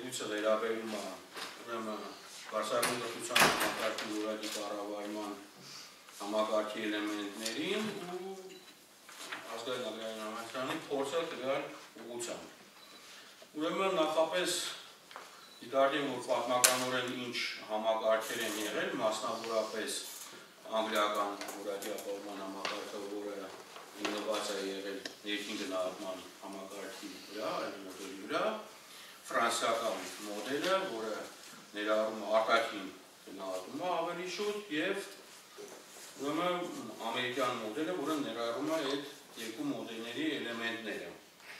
զեկույցը վերաբերում է ուրեմն բարձրագույն կրթության համակարգի որակի կառավարման համակարգի էլեմենտներին ու ազգային agrarային համակարգի փորձը տվյալ ուղղությամբ։ Ուրեմն նախապես դիտարկենք, որ պատմականորեն ինչ համակարգեր են եղել, մասնավորապես անգլիական որակի ապահովման համակարգը, որը հիմնված է եղել ներքին գնահատման համակարգի վրա, այդ մոդելի վրա, ֆրանսիական մոդելը, որը ներառում է արտաքին գնահատումը ավելի շուտ, եւ ուրեմն ամերիկյան մոդելը, որը ներառում է այդ երկու մոդելների էլեմենտները։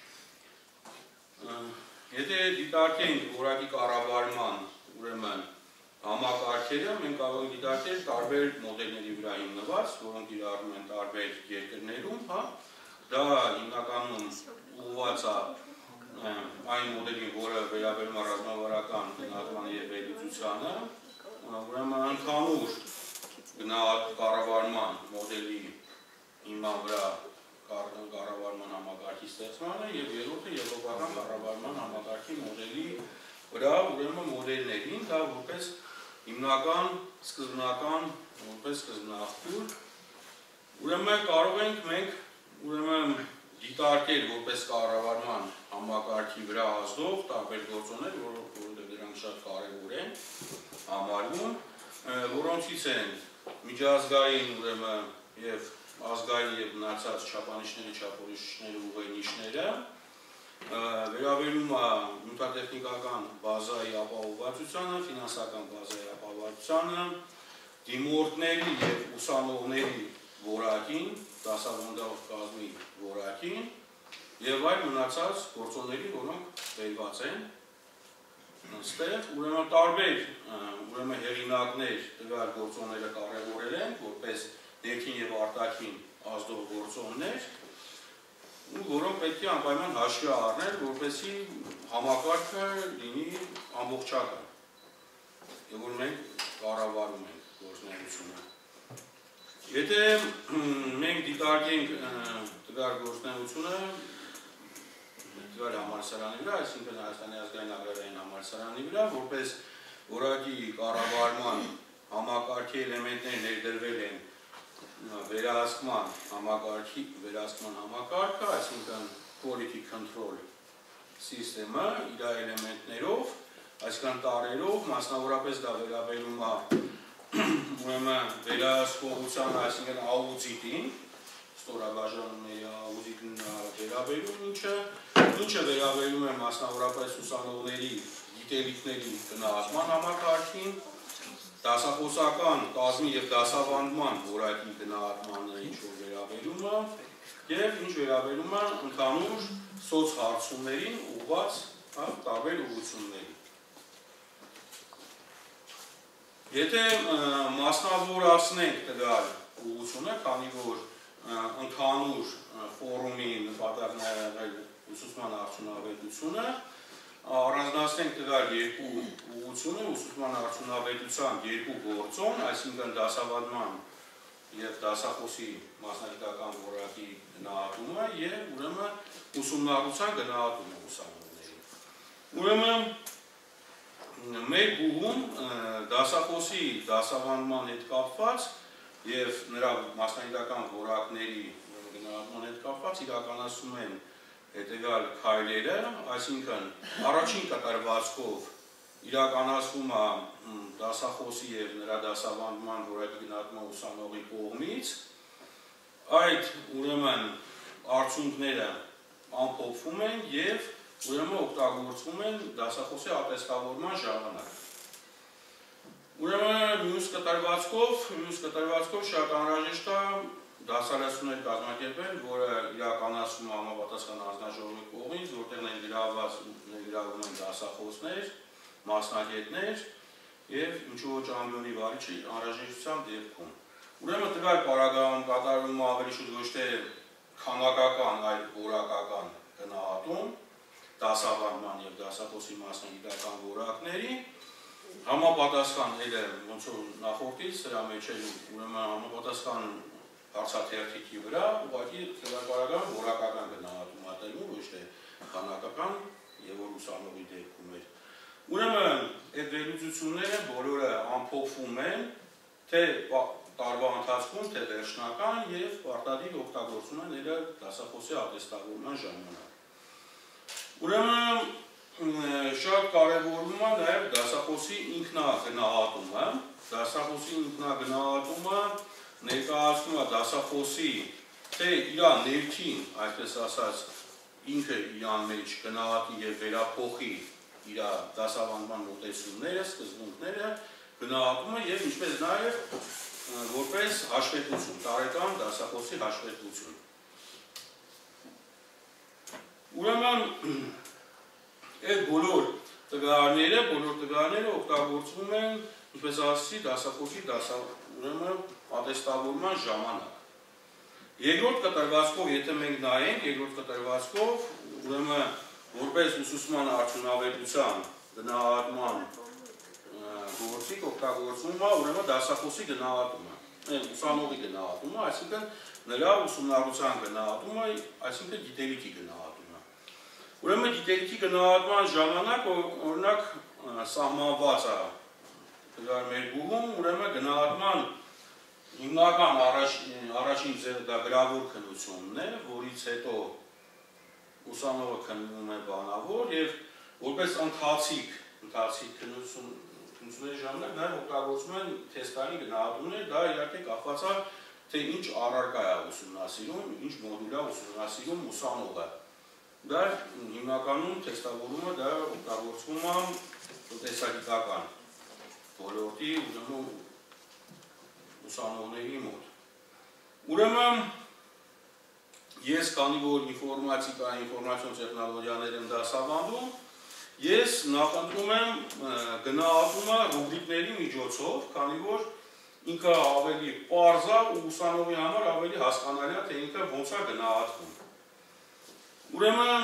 Եթե դիտարկենք որակի կառավարման ուրեմն համակարգերը, մենք կարող ենք դիտարկել տարբեր մոդելների վրա հիմնված, որոնք կիրառվում են տարբեր երկրներում, դա հիմնականում ուղղված է այն մոդելին, որը վերաբերում է ռազմավարական գնահատմանը եւ վերլուծությանը, ուրեմն ընդհանուր կառավարման մոդելի հիման վրա կառավարման համակարգի ստեղծմանը եւ երրորդը եվրոպական կառավարման համակարգի մոդելի վրա ուրեմն մոդելներին, դա որպես հիմնական սկզբնական որպես սկզբնաղբյուր, ուրեմն կարող ենք մենք ուրեմն դիտարկել որպես կառավարման համակարգի վրա ազդող տարբեր գործոններ, որոնք դրանք շատ կարևոր են համարվում, որոնցից են միջազգային ուրեմն եւ ազգային եւ մնացած չափանիշները, չափորոշիչները, ուղենիշները, վերաբերում է նյութատեխնիկական բազայի ապահովվածությանը, ֆինանսական բազայի ապահովվածությանը, դիմորդների եւ ուսանողների որակին, դասավանդող կազմի որակին եւ այլ մնացած գործոնների, որոնք վերված են այստեղ, ուրեմն տարբեր հեղինակներ տվյալ գործոնները կարևորել են որպես ներքին եւ արտաքին ազդող գործոններ, որոնք պետք է անպայման հաշվի առնել, որպեսզի համակարգը լինի ամբողջական, եւ որ մենք կառավարում ենք գործունեությունը։ Եթե մենք դիտարկենք տվյալ գործունեությունը տվյալ համալսարանի վրա, այսինքն Հայաստանի ազգային agrarային համալսարանի վրա, որպես որակի կառավարման համակարգի էլեմենտներ ներդրվել են վերահսկման համակարգը, այսինքն quality control system-ը իր էլեմենտներով, այսինքն տարերով, մասնավորապես դա վերաբերում է ուրեմն վերահսկողության, այսինքն աուդիտին, ստորաբաժանումների աուդիտին վերաբերում, ինչը վերաբերում է մասնավորապես ուսանողների գիտելիքների գնահատման համակարգին, դասախոսական կազմի եւ դասավանդման որակի գնահատմանը ինչ-որ վերաբերում է եւ ինչ վերաբերում է ընդհանուր սոցհարցումներին ուղղված տարբեր ուղղությունների։ Եթե մասնավորացնենք տվյալ ուղղությունը, քանի որ ընդհանուր ֆորումի նպատակն է եղել ուսուցման արդյունավետությունը, առանձնացնենք տվյալ երկու ուղղությունը, ուսուցման արդյունավետության երկու գործոն, այսինքն դասավանդման եւ դասախոսի մասնագիտական որակի գնահատումը եւ ուրեմն ուսումնառության գնահատումը ուսանողների։ Ուրեմն մեր բուհում դասախոսի դասավանդման հետ կապված եւ նրա մասնագիտական որակների գնահատման հետ կապված իրականացում են հետևյալ քայլերը, այսինքն առաջին կատարվածքով իրականացվում է դասախոսի եւ նրա դասավանդման որակի գնահատման ուսանողի կողմից, այդ ուրեմն արդյունքները ամփոփվում են եւ ուրեմն օգտագործվում են դասախոսի ատեստավորման ժամանակ։ Ուրեմն մյուս կատարվածքով շատ անհրաժեշտ է դասարացումներ կազմակերպել, որը իրականացվում է համապատասխան հանձնաժողովի կողմից, որտեղ ներգրավում են դասախոսներ, մասնագետներ եւ ինչու ոչ ամբիոնի վարիչի անհրաժեշտության դեպքում։ Ուրեմն տվյալ պարագայում կատարվում է ավելի շուտ ոչ թե քանակական, այլ որակական գնահատում դասավանդման եւ դասախոսի մասնագիտական որակների, համապատասխան ոնց որ նախորդից սրա մեջ է ուրեմն համապատասխան հարցաթերթիկի վրա ուղղակի տվյալպարագայում որակական գնահատում ատելու, ոչ թե քանակական եւ որ ուսանողի դեպքում էր։ Ուրեմն այդ վերլուծությունները բոլորը ամփոփվում են թե տարվա ընթացքում, թե վերջնական եւ պարտադիր օգտագործում են նրա դասախոսի ատեստավորման ժամանակ։ Ուրեմն շատ կարևորում է նաեւ դասախոսի ինքնագնահատումը, դասախոսի ինքնագնահատումը ներկայացնում է դասախոսի թե իր ներքին, այսպես ասած, ինքը իրան մեջ գնահատի եւ վերափոխի իր դասավանդման մոտեցումները, սկզբունքները, գնահատումը եւ ինչպես նաեւ որպես հաշվետվություն, տարեկան դասախոսի հաշվետվություն։ Ուրեմն այդ բոլոր տվյալները օգտագործվում են, ինչպես ասացի, դասախոսի ուրեմն ատեստավորման ժամանակ։ Երկրորդ կտրվածքով, եթե մենք նայենք, երկրորդ կտրվածքով, ուրեմն որպես ուսուցման արդյունավետության գնահատման գործիք օգտագործվում է ուրեմն դասախոսի գնահատումը, ուսանողի գնահատումը, այսինքն նրա ուսումնառության գնահատումը, այսինքն գիտելիքի գնահատումը։ Ուրեմն գիտելիքի գնահատման ժամանակ օրինակ սահմանված է մեր բուհում, ուրեմն գնահատման հիմնական առաջին ձևը դա գրավոր քննությունն է, որից հետո ուսանողը քննվում է բանավոր եւ որպես ընթացիկ քննությունների ժամանակ նաեւ օգտագործում են թեստային գնահատումներ, դա իհարկե կախված է թե ինչ առարկա է ուսումնասիրում, ինչ մոդուլ է ուսումնասիրում ուսանողը։ Դա հիմնականում թեստավորումը դա օգտագործվում է տնտեսագիտական ոլորտի ուսանողների մոտ։ Ուրեմն ես քանի որ ինֆորմացիոն տեխնոլոգիաներ եմ դասավանդում, ես նախընտրում եմ գնահատումը ռուբրիկների միջոցով, քանի որ ինքը ավելի պարզ է ու ուսանողի համար ավելի հասկանալի է, թե ինքը ոնց է գնահատվում։ Ուրեմն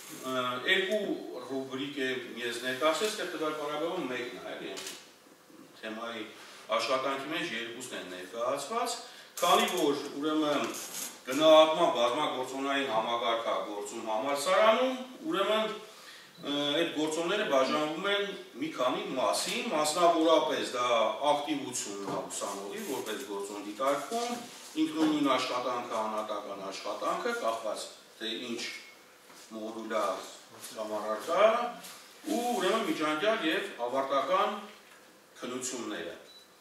երկու ռուբրիկ ես ներկայացրեց, թե տվյալ պարագայում մեկն է, էլի թեմայի աշխատանքի մեջ երկուսն են ներկայացված, քանի որ ուրեմն գնահատման բազմագործոնային համակարգ է գործում համալսարանում, ուրեմն այդ գործոնները բաժանվում են մի քանի մասի, մասնավորապես դա ակտիվությունն է ուսանողի, որպես գործոն դիտարկվում, ինքնուրույն աշխատանքը, անհատական աշխատանքը, կախված թե ինչ մոդուլա համարարկա ու ուրեմն միջանկյալ եւ ավարտական քննությունները։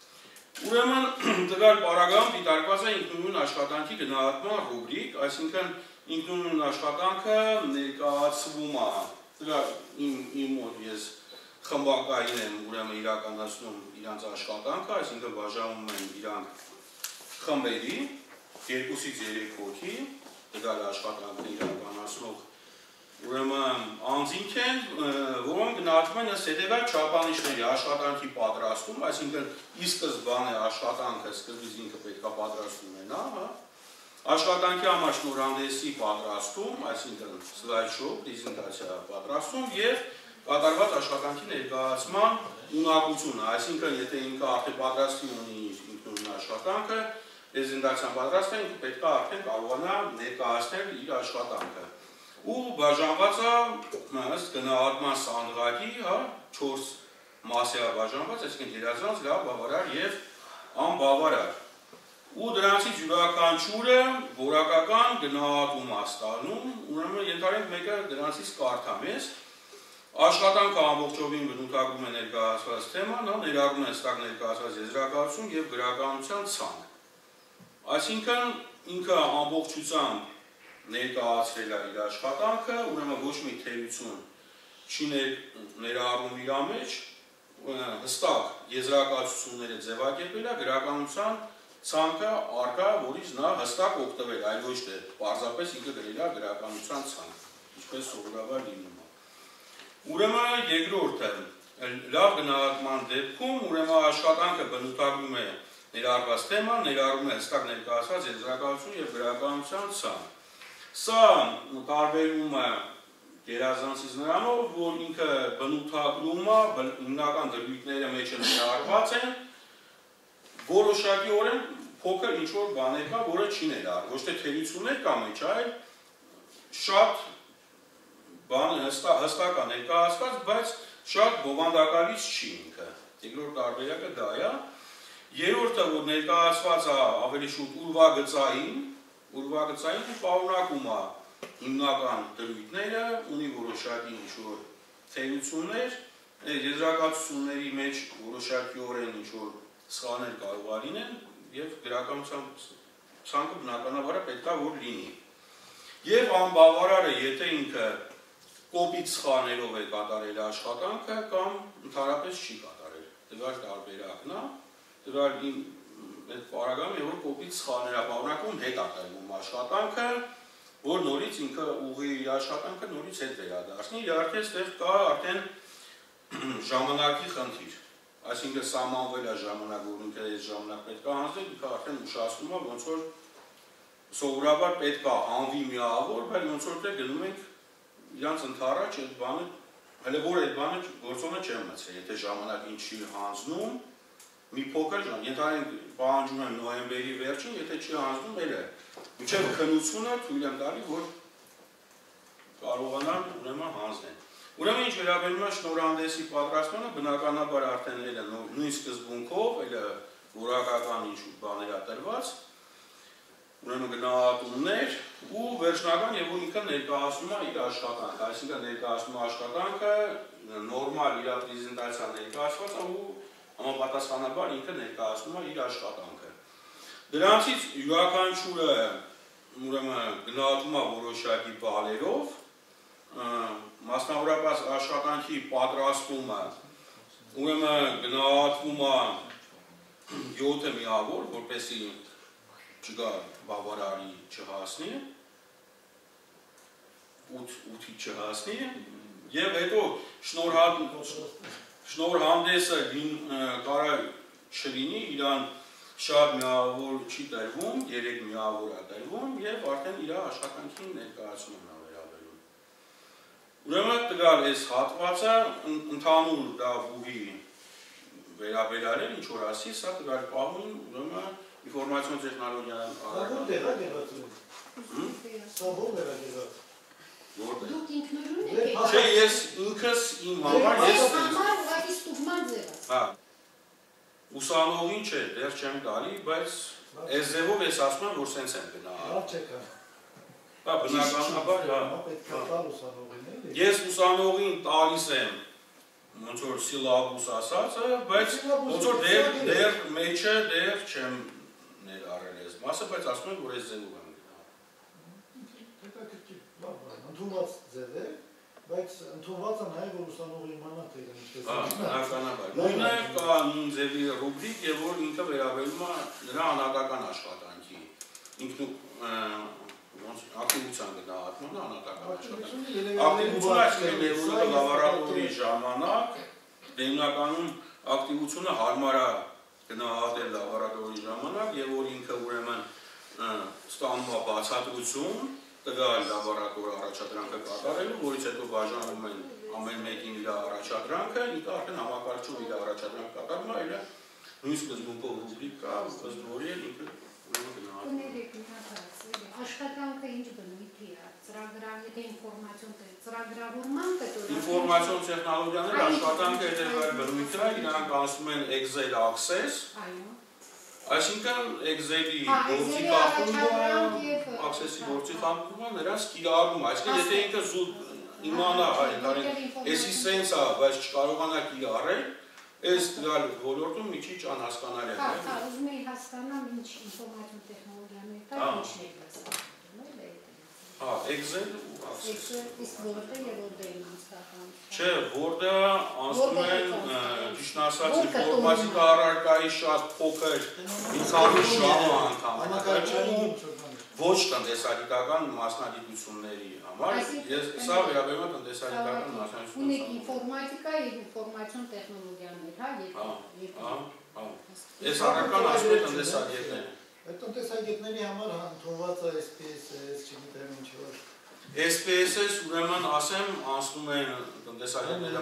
Ուրեմն տվյալ պարագայում դիտարկված է ինքնուրույն աշխատանքի գնահատման ռուբրիկ, այսինքն ինքնուրույն աշխատանքը ներկայացվում է, դա իմ մոտ ես խմբակային եմ ուրեմն իրականացնում իրանց աշխատանքը, այսինքն բաժանվում են իրանք խմբերի, 2-ից 3 հոգի, տվյալ աշխատանքը իրականացնող ուրեմն անձինք են, որոնք գնահատվում են ըստ հետևյալ չափանիշների աշխատանքի պատրաստում, այսինքն ի սկզբանե աշխատանքը սկզբից ինքը պետք է պատրաստում է նա, աշխատանքի համար շնորհանդեսի պատրաստում, այսինքն սլայդ-շոու, պրեզենտացիա պատրաստում եւ կատարված աշխատանքի ներկայացման ունակությունը, այսինքն եթե ինքը արդեն պատրաստի ունի ինքնուրույն աշխատանքը, պրեզենտացիան պատրաստ է, ինքը պետք է արդեն կարողանա ներկայացնել իր աշխատանքը։ Ու բաժանված է ըստ գնահատման սանդղակի, 4 մասի է բաժանված, այսինքն գերազանց, լավ, բավարար եւ անբավարար։ Ու դրանցից յուրաքանչյուրը որակական գնահատում է ստանում, ուրեմն ենթարենք մեկը դրանցից կարդամ ես։ Աշխատանքը ամբողջովին բնութագրում է ներկայացված թեման, ներառում է հստակ ներկայացված եզրակացություն եւ գրականության ցանկ։ Այսինքն ինքը ամբողջությամբ ներկայացրել է իր աշխատանքը, ուրեմն ոչ մի թերություն չի ներառում իր մեջ, հստակ եզրակացությունները ձևակերպել է, գրականության ցանկը արկա, որից նա հստակ օգտվել, այլ ոչ թե պարզապես ինքը գրել է գրականության ցանկ, ինչպես սովորաբար լինում է։ Ուրեմն երկրորդը, լավ գնահատման դեպքում, ուրեմն աշխատանքը բնութագրում է ներառված թեման, ներառում է հստակ ներկայացված եզրակացություն եւ գրականության ցանկ։ Սա տարբերում է գերազանցից նրանով, որ ինքը բնութագրում է, հիմնական դրույթները մեջը ներառված են, որոշակիորեն փոքր ինչ-որ բաներ կա, որը չի ներառ, ոչ թե թերություններ կա մեջ, այլ շատ բանը հստակ է ներկայացված, բայց շատ բովանդակալից չի ինքը։ Երկրորդ տարբերակը դա է։ Երրորդը, որ ներկայացված է ավելի շուտ ուրվագծային ու պարունակում է հիմնական դրույթները, ունի որոշակի ինչ-որ թեյություններ, եզրակացությունների մեջ որոշակիորեն ինչ-որ սխալներ կարող է լինեն և գրականության ցանկը բնականաբար պետք է որ լինի։ Եվ անբավարար է, եթե ինքը կոպիտ սխալներով է կատարել աշխատանքը կամ ընդհանրապես չի կատարել։ Դրա տարբերակն է, դրա այդ պարագայում, որ կոպիտ սխալներ է պարունակում, հետ է տրվում աշխատանքը, որ նորից ինքը ուղղի իր աշխատանքը նորից հետ վերադարձնի, իհարկե այստեղ կա արդեն ժամանակի խնդիր, այսինքն սահմանվել է ժամանակ, որ ինքը այս ժամանակ պետք է հանձնել, ինքը արդեն ուշացնում է, ոնց որ սովորաբար պետք է հանվի միավոր, բայց ոնց որ դե գնում ենք իրանց ընդառաջ այդ բանը, հələ որ այդ բանը գործոնը չեմ մտցրել, եթե ժամանակին չի հանձնում, մի փոքր ժամ, ենթադրենք պահանջում եմ նոյեմբերի վերջին, եթե չի հանձնում, էլ է, մինչև քննությունը թույլ եմ տալի, որ կարողանան ուրեմն հանձնել։ Ուրեմն ինչ վերաբերում է շնորհանդեսի պատրաստմանը, բնականաբար արդեն էլ է նույն սկզբունքով, էլ է որակական ինչ-որ բաներ է տրված, ուրեմն գնահատումներ ու վերջնական եւ որ ինքը ներկայացնում է իր աշխատանքը, այսինքն ներկայացնում է աշխատանքը նորմալ իր պրեզենտացիան ներկայացված է ու համապատասխանաբար ինքը ներկայացնում է իր աշխատանքը։ Դրանցից յուրաքանչյուրը ուրեմն գնահատում է որոշակի բալերով, մասնավորապես աշխատանքի պատրաստումը ուրեմն գնահատվում է 7 միավոր, որպեսզի չգա բավարարի չհասնի, 8-ի չհասնի, եւ հետո շնորհանդեսը կարա չլինի, իրան շատ միավոր չի տրվում, 3 միավոր է տրվում եւ արդեն իր աշխատանքին ներկայացումն է վերաբերում։ Ուրեմն տգալ այս հատվածը ընդհանուր դա ուղի վերաբերյալ ինչ որ ասի, սա տգալ պահում ուրեմն ինֆորմացիոն տեխնոլոգիան Դուք ինքնուրույն եք եկել։ Չէ, ես ինքս իմ համար ես ուղղակի ստուգման ձևով։ Հա։ Ուսանողին չէ, դեռ չեմ գալի, բայց այս ձևով ես ասում եմ, որ սենց եմ գնահատում։ Լավ չեք հա։ Հա, բնականաբար, հա։ Պետք է տալ ուսանողին էլի։ Ես ուսանողին տալիս եմ ոնց որ սիլաբուս ասածը, բայց ոնց որ դեռ մեջը դեռ չեմ ներառել այս մասը, բայց ասում եմ, որ այս ձևով եմ ընդունված ձև է, բայց ընդունված է նաև որ ուսանողը իմանա թե ինչպես է։ Բնականաբար։ Նույնը կա նույն ձևի ռուբրիկ, եւ որ ինքը վերաբերում է նրա անհատական աշխատանքի։ Ինքն ակտիվության գնահատմանը անհատական աշխատանքի։ Ակտիվությունը այսինքն լաբորատորի ժամանակ հիմնականում ակտիվությունը հարմար է գնահատել լաբորատորի ժամանակ եւ որ ինքը ուրեմն ստանում է բացատրություն տվյալ լաբորատորի առաջադրանքը կատարելու, որից հետո բաժանվում են ամեն մեկին իր առաջադրանքը, ինքը արդեն համակարգչով իր առաջադրանքը կատարում է, այլ նույն սկզբունքով ռուբրիկ կա, ըստ որի ինքը գնահատում է։ Աշխատանքը ինչ բնույթի է, եթե ծրագրավորման կտորը։ Ինֆորմացիոն տեխնոլոգիաները աշխատանքը հետևյալ բնույթի է, իրանք ասում են Excel Access, այսինքն Excel-ի գործի կախումը, Access-ի գործի կախումը նրանց կիրառում, այսինքն եթե ինքը զուտ իմանա, էսի սենց է, բայց չկարողանա կիրառել, այս դրալ ոլորտում մի քիչ անհասկանալի է։ Հա, ուզում էի հասկանամ ինչ ինֆորմացիոն տեխնոլոգիաներ կա, ինչն է դասավորում, Հա, Excel ու Access։ Իսկ Word-ը եւ Word-ը ինստական։ Չէ, Word-ը անցնում են, ճիշտ ասած, ինֆորմատիկա առարկայի շատ փոքր, ինքնուրույն ժամը անգամ, ոչ տնտեսագիտական մասնագիտությունների համար, սա վերաբերում է տնտեսագիտական մասնագիտությունների։ Ունեք ինֆորմատիկա եւ ինֆորմացիոն տեխնոլոգիաներ, հա, Ես առարկան ասում է տնտեսագետներ։ Այդ տնտեսագետների համար ընդունված է SPSS, չգիտեմ ինչ որ։ SPSS ուրեմն ասեմ, անցնում են տնտեսագետները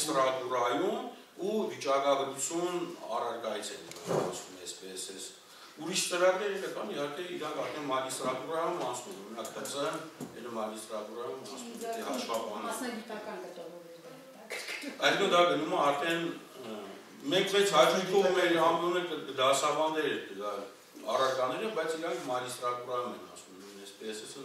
մագիստրատուրայում ու վիճակագրություն առարկայից են ասում SPSS։ ուրիշ ծրագրեր կան, իհարկե իրանք արդեն մագիստրատուրայում անցնում են, մենակ ՏԾ-ը էլ մագիստրատուրայում անցնում է, հաշվապանը։ Մասնագիտական կտորներ դա։ Այսինքն դա գնում է արդեն մենք մեծ հաճույքով մեր ամբողջ դասավանդներ գալ առարկաները, բայց իրանք մագիստրատուրայում են անցնում, նույնիսկ PSS-ը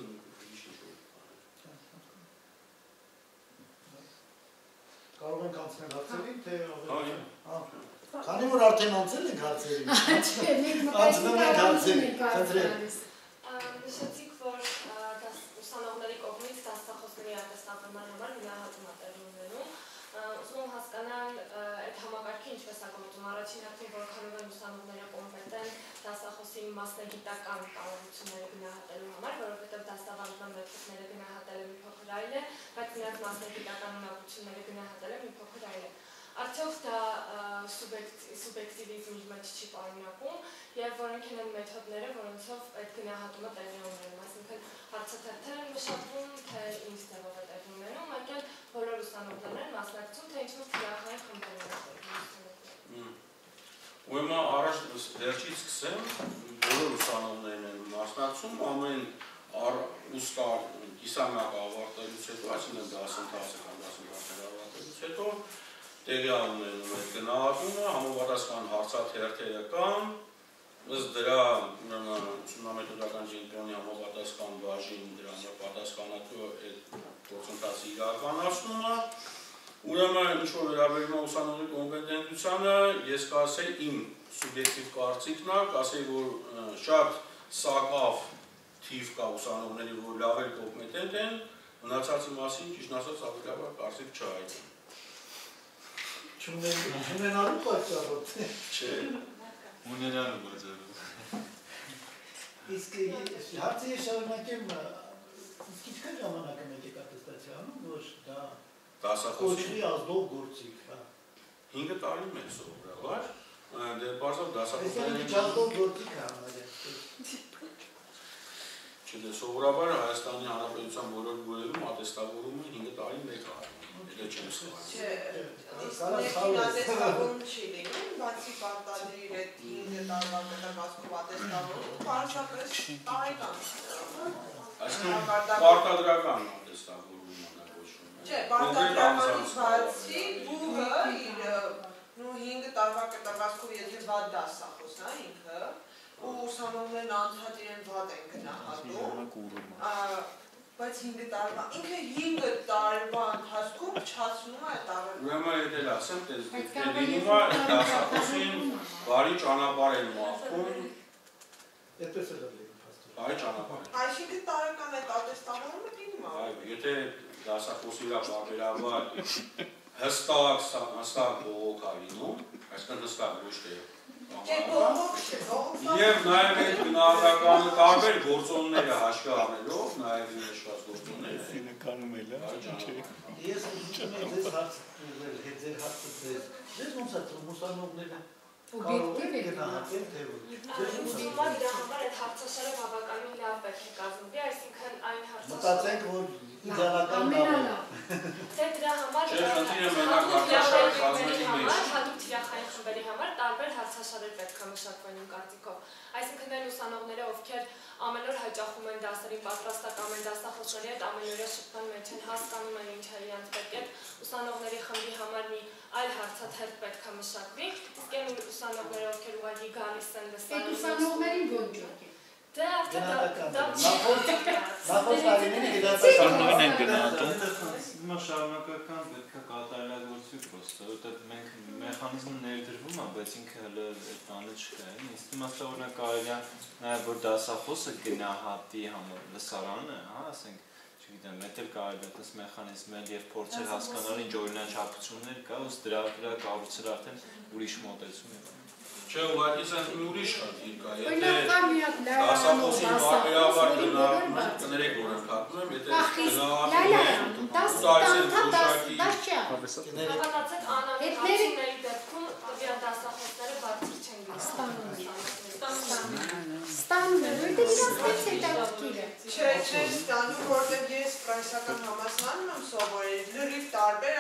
Կարող ենք անցնել հարցերին, թե ավելի։ Քանի որ արդեն անցել ենք հարցերին։ Անցնում ենք հարցերին։ Նշեցիք, որ ուսանողների կողմից դասախոսների ատեստավորման համար գնահատում է տեղի ունենում։ Ուզում եմ հասկանալ այդ համակարգը ինչպես է գործում։ Առաջին հերթին որքանով են ուսանողները կոմպետենտ դասախոսի մասնագիտական կարողությունները գնահատելու համար, որովհետև դասավանդման մեթոդները գնահատելը մի փոքր այլ է, բայց նրանց մասնագիտական ունակությունները գնահատելը մի փոքր այլ է։ Արդյոք դա սուբյեկտիվիզմի մեջ չի պարունակում եւ որոնք են մեթոդները, որոնցով այդ գնահատումը տեղի ունենում, այսինքն հարցաթերթեր են մշակվում, թե ինչ ձևով է տեղի ունենում, այլ բոլոր ուսանողներն են մասնակցում, թե ինչ-որ թիրախային խմբեր են տեղի։ Ուրեմն առաջ վերջից սկսեմ, բոլոր ուսանողներն են մասնակցում, ամեն ուստար կիսամյակ ավարտելուց հետո, այսինքն դասընթացը կամ դասընթացները ավարտելուց հետո տեղի ունենում այդ գնահատումը, համապատասխան հարցաթերթերը կան, ըստ դրա ուսումնամեթոդական կենտրոնի համապատասխան բաժին դրա համար պատասխանատու այդ գործընթացի իրականացումը, ուրեմն ինչ որ վերաբերում է ուսանողի կոմպետենտությանը, ես կասեի իմ սուբյեկտիվ կարծիքն է, կասեի որ շատ սակավ թիվ կա ուսանողների, որ լավ էլ կոմպետենտ են, մնացածի մասին ճիշտ ասած ավելի կարծիք չայ։ Չունենալու պատճառով։ Չէ։ Ունենալու պատճառով։ Իսկ հարցը ես շարունակեմ, իսկ ինչքան ժամանակ է մեկ ատեստացիանում, որ դա կոչվի ազդող գործիք, հա։ 5 տարի մեկ սովորաբար, դե բարձր դասախոսները։ Այսինքն ազդող գործիք է համարյա։ Չէ, սովորաբար Հայաստանի Հանրապետության բոլոր գույներում ատեստավորումը 5 տարի մեկ է։ Դա չեմ սխալվում։ Չէ, ներքին ատեստավորում չի լինում, բացի պարտադիր այդ 5 տարվա կտրվածքով ատեստավորում, պարզապես տարեկան։ Այսինքն պարտադրական ատեստավորումն է կոչվում։ Չէ, պարտադրականից բացի բուհը իր 5 տարվա կտրվածքով եթե վատ դասախոսն է ինքը, ու ուսանողներն անհատ իրեն վատ են գնահատում, բայց 5 տարվա, ինքը 5 տարվա ընթացքում չացնում է տարվա։ Ուրեմն եթե ասեմ, թե լինում է դասախոսին բարի ճանապարհ են մաղթում։ Այդպես է լինում փաստորեն։ Բարի ճանապարհ։ Այսինքն տարեկան այդ ատեստավորումը լինում է։ Այո, եթե դասախոսի վրա բարբերաբար հստակ բողոք է լինում, այսինքն հստակ ոչ թե Եվ նաև այդ գնահատականը տարբեր գործոնները հաշվի առնելով, նաև նշված գործոնները նկարում էլ է, Ես ուզում եմ ձեզ հարց ուղղել, հետ ձեր հարցը ձեզ։ Ձեզ ոնց է թվում ուսանողները կարող են գնահատել թե ոչ։ Ուզում եմ դրա համար այդ հարցաշարը բավականին լավ պետք է կազմվի, այսինքն այն հարցաշարը։ Մտածենք, որ իդեալական լավ է։ Դե դրա համար հատուկ թիրախային խմբերի համար տարբեր հարցաշարեր պետք է մշակվեն իմ կարծիքով։ Այսինքն այն ուսանողները, ովքեր ամեն օր հաճախում են դասերին պատրաստական են դասախոսների հետ ամենօրյա շփման մեջ են, հասկանում են ինչ է իրանց պետք է, ուսանողների խմբի համար մի այլ հարցաթերթ պետք է մշակվի, իսկ այն ուսանողները, ովքեր ուղղակի գալիս են լսարանում։ Այդ ուսանողներին ոչ ջոկի։ Դե արդեն դա Նախորդ տարիներին Ուսանողին են գնահատում։ Հիմա շարունակական պետք է կատարելագործվի պրոստը, որտեղ մենք մեխանիզմը ներդրվում է, բայց ինքը հələ այդ բանը չկա։ Իսկ իմաստավորն է կարելի է նաև որ դասախոսը գնահատի համար լսարանը, հա, ասենք, չգիտեմ, դա էլ կարելի է այս մեխանիզմը եւ փորձել հասկանալ ինչ օրինաչափություններ կա, ըստ դրա կառուցել արդեն ուրիշ մոտեցում է։ Չէ, ուղղակի ասենք մի ուրիշ խնդիր կա, եթե դասախոսին բարբերաբար գնահատում են, կներեք որ եմ քատում եմ, եթե Հավատացեք անանուն հարցումների դեպքում տվյալ դասախոսները բարձր չեն Չէ, ստանում, որտեղ ես ֆրանսիական համալսարանում եմ սովորել, լրիվ տարբեր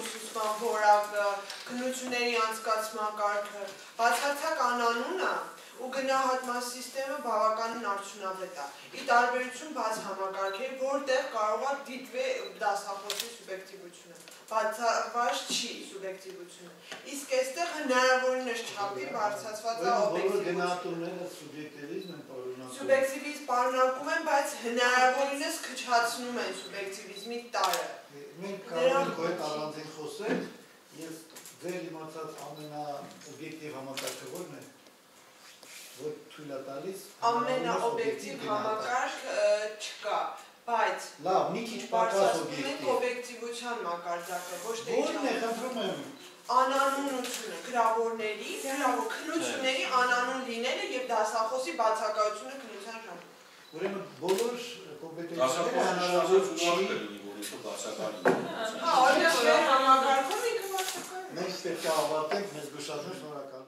ուսուցման որակը, քննությունների անցկացման կարգը, բացարձակ անանուն է, ու գնահատման համակարգը բավականին արդյունավետ է։ Ի տարբերություն բաց համակարգերի, որտեղ կարող է դիտվել դասախոսի սուբյեկտիվությունը, բացառված չի սուբյեկտիվությունը։ Իսկ այստեղ հնարավորինս չափի բարձրացված է օբյեկտիվությունը։ Գնահատումները սուբյեկտիվիզմ են պարունակում։ Սուբյեկտիվիզմ պարունակում են, բայց հնարավորինս քչացնում են սուբյեկտիվիզմի տարը։ Մենք կարող ենք այդ առանձին խոսել, եւ ձեր իմացած ամենաօբյեկտիվ համակարգը ո՞րն է, որ թույլ է տալիս ամենաօբյեկտիվ համակարգ չկա, բայց լավ, մի քիչ պակաս օբյեկտիվ օբյեկտիվության մակարդակը, ոչ թե ո՞րն է, խնդրում եմ, անանունությունը, գրավորների, քննությունների անանուն լինելը եւ դասախոսի բացակայությունը քննության ժամանակ։ Ուրեմն բոլոր Դասախոսի կոմպետենցիաները շահը կլինի, որ ինքը բացակայում է։ Հա, այլ համակարգում ինքը բացակայում է։ մենք պետք է ավարտենք, մեզ գշացնենք, շնորհակալ